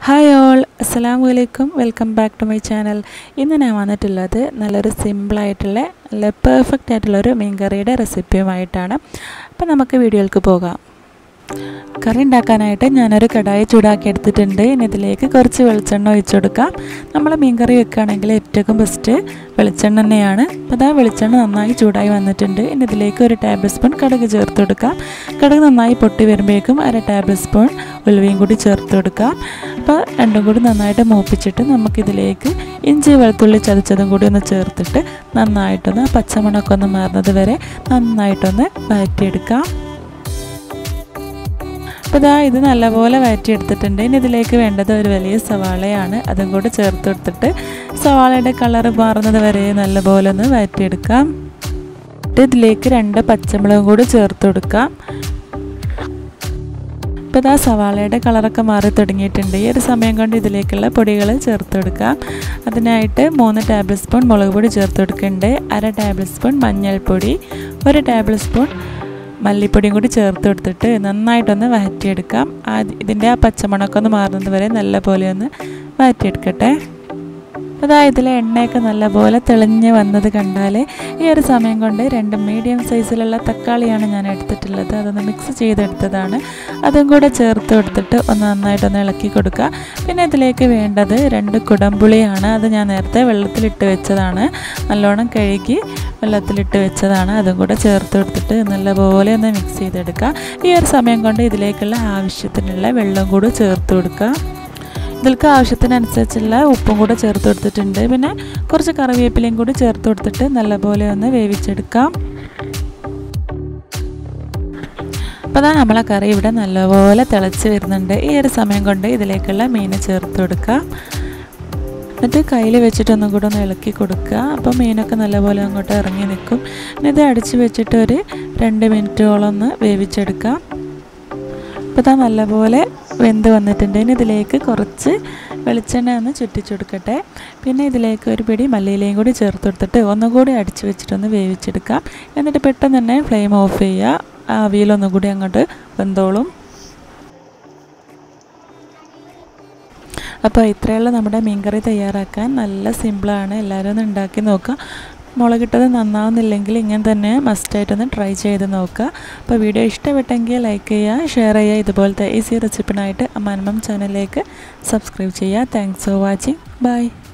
Hi all, അസ്സലാമു അലൈക്കും. Welcome back to my channel. ഇന്ന് ഞാൻ വന്നിട്ടുള്ളത് നല്ലൊരു സിമ്പിളായിട്ടുള്ള നല്ല പെർഫെക്റ്റ് ആയിട്ടുള്ളൊരു മീൻ കറിയുടെ റെസിപ്പിയുമായിട്ടാണ്. അപ്പോൾ നമുക്ക് വീഡിയോയിലേക്ക് പോകാം. കറി ഉണ്ടാക്കാനായിട്ട് ഞാനൊരു കടായി ചൂടാക്കി എടുത്തിട്ടുണ്ട്. ഇനി ഇതിലേക്ക് കുറച്ച് വെളിച്ചെണ്ണ ഒഴിച്ചു കൊടുക്കാം. നമ്മൾ മീൻ കറി വെക്കുകയാണെങ്കിൽ ഏറ്റവും ബെസ്റ്റ് വെളിച്ചെണ്ണ തന്നെയാണ്. അപ്പോൾ അതാ വെളിച്ചെണ്ണ നന്നായി ചൂടായി വന്നിട്ടുണ്ട്. ഇനി ഇതിലേക്ക് ഒരു ടേബിൾ സ്പൂൺ കടുക് ചേർത്ത് കൊടുക്കാം. കടുക് നന്നായി പൊട്ടി വരുമ്പോഴേക്കും അര ടേബിൾ സ്പൂൺ ഉലുവയും കൂടി ചേർത്ത് കൊടുക്കാം. അപ്പോൾ രണ്ടും കൂടി നന്നായിട്ട് മൂപ്പിച്ചിട്ട് നമുക്കിതിലേക്ക് ഇഞ്ചി വെളുത്തുള്ളി ചതച്ചതും കൂടി ഒന്ന് ചേർത്തിട്ട് നന്നായിട്ടൊന്ന് പച്ചമണമൊക്കെ ഒന്ന് മാറുന്നത് വരെ നന്നായിട്ടൊന്ന് വഴറ്റിയെടുക്കാം. അപ്പോൾ ഇതാ ഇത് നല്ലപോലെ വഴറ്റിയെടുത്തിട്ടുണ്ട്. ഇനി ഇതിലേക്ക് വേണ്ടത് ഒരു വലിയ സവാളയാണ്. അതും കൂടി ചേർത്ത് കൊടുത്തിട്ട് സവാളയുടെ കളറ് മാറുന്നത് വരെ നല്ലപോലെ ഒന്ന് വഴറ്റിയെടുക്കാം. ഇതിലേക്ക് 2 പച്ചമുളകും കൂടി ചേർത്ത് കൊടുക്കാം. ഇപ്പോൾ ഇതാ സവാളയുടെ കളറൊക്കെ മാറി തുടങ്ങിയിട്ടുണ്ട്. ഈ ഒരു സമയം കൊണ്ട് ഇതിലേക്കുള്ള പൊടികൾ ചേർത്ത് കൊടുക്കാം. അതിനായിട്ട് 3 ടേബിൾ സ്പൂൺ മുളക് പൊടി ചേർത്ത് കൊടുക്കുന്നുണ്ട്. അര ടേബിൾ സ്പൂൺ മഞ്ഞൾപ്പൊടി, 1 ടേബിൾ സ്പൂൺ മല്ലിപ്പൊടിയും കൂടി ചേർത്ത് കൊടുത്തിട്ട് നന്നായിട്ടൊന്ന് വഴറ്റിയെടുക്കാം. ഇതിൻ്റെ ആ പച്ചമണമൊക്കെ ഒന്ന് മാറുന്നത് വരെ നല്ലപോലെ ഒന്ന് വഴറ്റിയെടുക്കട്ടെ. അതായത് ഇതിലെ എണ്ണയൊക്കെ നല്ലപോലെ തെളിഞ്ഞ് വന്നത് കണ്ടാൽ ഈ ഒരു സമയം കൊണ്ട് 2 മീഡിയം സൈസിലുള്ള തക്കാളിയാണ് ഞാൻ എടുത്തിട്ടുള്ളത്. അതൊന്ന് മിക്സ് ചെയ്തെടുത്തതാണ്. അതും കൂടെ ചേർത്ത് കൊടുത്തിട്ട് ഒന്ന് നന്നായിട്ടൊന്ന് ഇളക്കി കൊടുക്കുക. പിന്നെ ഇതിലേക്ക് വേണ്ടത് 2 കുടംപുളിയാണ്. അത് ഞാൻ നേരത്തെ വെള്ളത്തിലിട്ട് വെച്ചതാണ്. നല്ലോണം കഴുകി വെള്ളത്തിലിട്ട് വെച്ചതാണ്. അതും കൂടെ ചേർത്ത് കൊടുത്തിട്ട് നല്ലപോലെ ഒന്ന് മിക്സ് ചെയ്തെടുക്കുക. ഈ ഒരു സമയം കൊണ്ട് ഇതിലേക്കുള്ള ആവശ്യത്തിനുള്ള വെള്ളം കൂടി ചേർത്ത് കൊടുക്കുക. ഇതിലേക്ക് ആവശ്യത്തിനനുസരിച്ചുള്ള ഉപ്പും കൂടെ ചേർത്ത് കൊടുത്തിട്ടുണ്ട്. പിന്നെ കുറച്ച് കറിവേപ്പിലയും കൂടി ചേർത്ത് കൊടുത്തിട്ട് നല്ലപോലെ ഒന്ന് വേവിച്ചെടുക്കാം. അപ്പോൾ അതാ നമ്മളെ കറി ഇവിടെ നല്ലപോലെ തിളച്ച് വരുന്നുണ്ട്. ഈ ഒരു സമയം കൊണ്ട് ഇതിലേക്കുള്ള മീൻ ചേർത്ത് കൊടുക്കുക. എന്നിട്ട് കയ്യിൽ വെച്ചിട്ടൊന്നും കൂടെ ഒന്ന് ഇളക്കി കൊടുക്കുക. അപ്പോൾ മീനൊക്കെ നല്ലപോലെ അങ്ങോട്ട് ഇറങ്ങി നിൽക്കും. ഇത് അടിച്ച് വെച്ചിട്ട് ഒരു 2 മിനിറ്റോളം ഒന്ന് വേവിച്ചെടുക്കാം. അപ്പോൾ ഇതാ നല്ലപോലെ വെന്ത് വന്നിട്ടുണ്ട്. ഇനി ഇതിലേക്ക് കുറച്ച് വെളിച്ചെണ്ണ ഒന്ന് ചുറ്റിച്ചെടുക്കട്ടെ. പിന്നെ ഇതിലേക്ക് ഒരു പിടി മല്ലിയിലയും കൂടി ചേർത്ത് കൊടുത്തിട്ട് ഒന്നുകൂടി അടിച്ച് വെച്ചിട്ടൊന്ന് വേവിച്ചെടുക്കാം. എന്നിട്ട് പെട്ടെന്ന് തന്നെ ഫ്ലെയിം ഓഫ് ചെയ്യുക. ആവിയിലൊന്നും കൂടി അങ്ങോട്ട് വെന്തോളും. അപ്പോൾ ഇത്രയുള്ള നമ്മുടെ മീൻകറി തയ്യാറാക്കാൻ നല്ല സിമ്പിളാണ്. എല്ലാവരും ഒന്ന് ഉണ്ടാക്കി നോക്കുക. മുളകിട്ടത് നന്നാവുന്നില്ലെങ്കിൽ ഇങ്ങനെ തന്നെ മസ്റ്റായിട്ടൊന്ന് ട്രൈ ചെയ്ത് നോക്കുക. അപ്പോൾ വീഡിയോ ഇഷ്ടപ്പെട്ടെങ്കിൽ ലൈക്ക് ചെയ്യുക, ഷെയർ ചെയ്യുക. ഇതുപോലത്തെ ഈസി റെസിപ്പിനായിട്ട് അമ്മാനമ്മ ചാനലിലേക്ക് സബ്സ്ക്രൈബ് ചെയ്യുക. Thanks for watching. ബൈ.